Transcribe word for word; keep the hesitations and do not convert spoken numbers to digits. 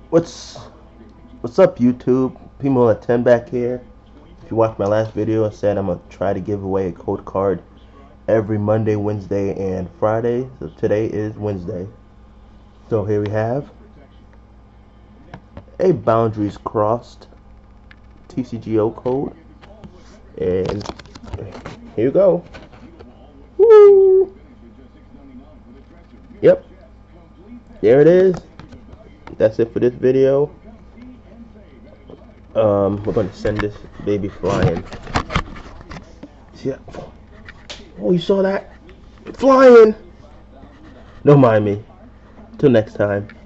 What's what's up, YouTube? People at ten back here. If you watched my last video, I said I'm gonna try to give away a code card every Monday, Wednesday, and Friday. So today is Wednesday. So here we have a boundaries crossed T C G O code, and here you go. Woo! Yep, there it is. That's it for this video. Um, we're gonna send this baby flying. See that? Oh, you saw that? Flying! Don't mind me. Till next time.